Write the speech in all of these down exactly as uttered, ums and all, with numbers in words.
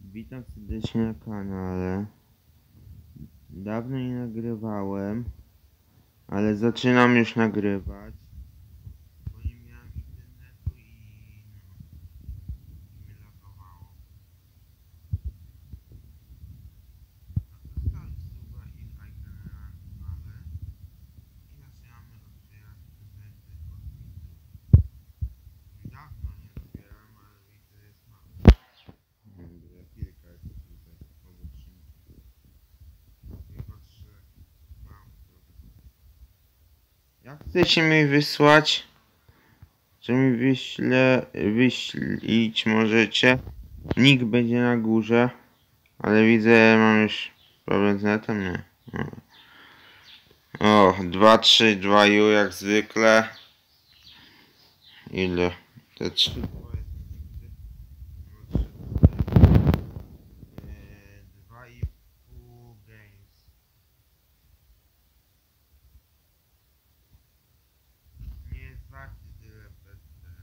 Witam serdecznie na kanale. Dawno nie nagrywałem, ale zaczynam już nagrywać, bo nie miałem internetu i no, i mnie lagowało. Zostawić suba i lajka na kanale i zaczynamy otwierać prezenty od widzów. Dawno nie otwierałem, ale widzę jest mało. Dobra, kilka jest tutaj obok szynki. Tylko trzy. Mało trochę. Jak chcecie mi wysłać, czy mi wyśle, wyślić możecie. Nick będzie na górze, ale widzę, mam już problem z netem, nie? No. O, dwa trzy dwa U jak zwykle. Ile? Te trzy. dwa i pół games. Nie jest warty tyle bez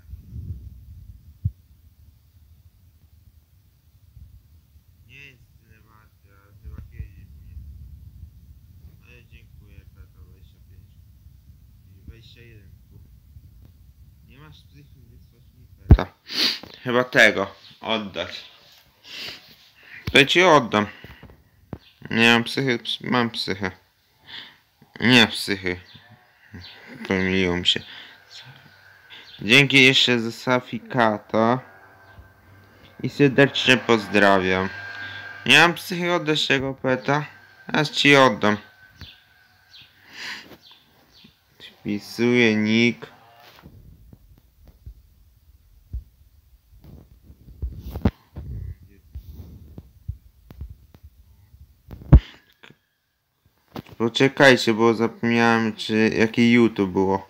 Nie jest tyle warty, ale chyba kiedyś nie. Ale dziękuję, Peto dwadzieścia pięć. I dwadzieścia jeden. Nie masz psychy wysłać mi Peta. Chyba tego oddać. To ci oddam. Nie mam psychy, mam psychę. Nie psychy. Pomyliło mi się. Dzięki jeszcze za safikata. I serdecznie pozdrawiam. Nie mam psychy oddać tego peta. Aż ci oddam. Wpisuję nick. Poczekajcie, bo zapomniałem, czy jaki YouTube było.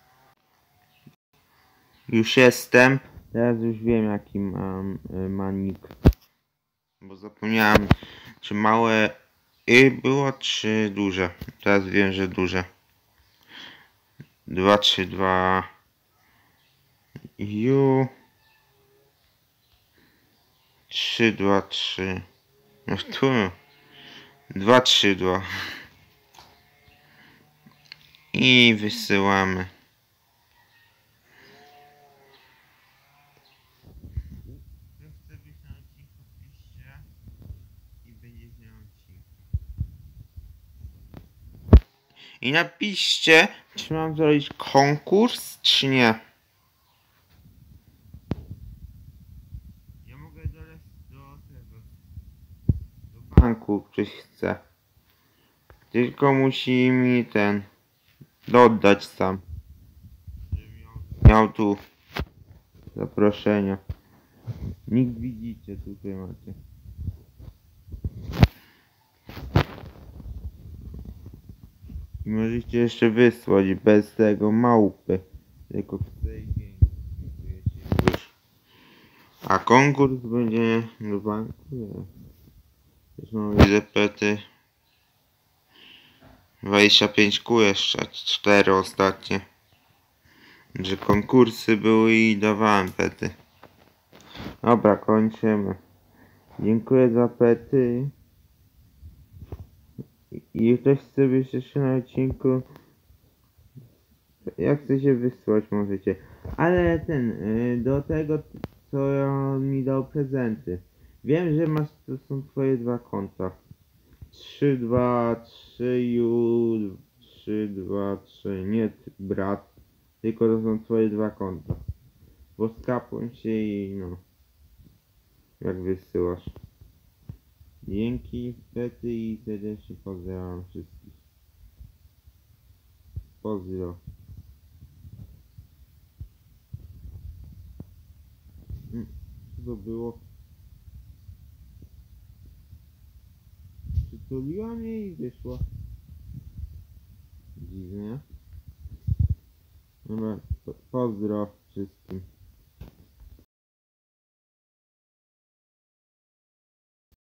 Już jestem. Teraz już wiem, jaki mam y, ma nick. Bo zapomniałem, czy małe y było, czy duże. Teraz wiem, że duże. dwa trzy dwa U trzy dwa trzy. No tu dwa trzy dwa i wysyłamy. Kto chce być na odcinku, piszcie i będzie z nią odcinku. I napiszcie, czy mam zrobić konkurs, czy nie. Ja mogę doleć do tego, do banku, ktoś chce. Tylko musi mi ten dodać sam. Żebym miał, miał tu zaproszenia. Nikt widzicie, tutaj macie. I możecie jeszcze wysłać bez tego małpy. Tylko play game. Już. A konkurs będzie do banku? Nie. Zresztą widzę pety. dwadzieścia pięć kół jeszcze, cztery ostatnie. Że konkursy były i dawałem pety. Dobra, kończymy. Dziękuję za pety. I ktoś chce być jeszcze na odcinku. Jak chcecie wysłać możecie. Ale ten, yy, do tego co on mi dał prezenty. Wiem, że masz, to są twoje dwa konta. trzy dwa trzy U trzy dwa trzy. Nie brat. Tylko to są twoje dwa konta. Bo skapuj się i no. Jak wysyłasz. Dzięki pety i serdecznie pozdrawiam wszystkich. Pozdro. Hmm, co to było? Przytuliła mnie i wyszła. Dziwnie. Dobra, pozdro wszystkim.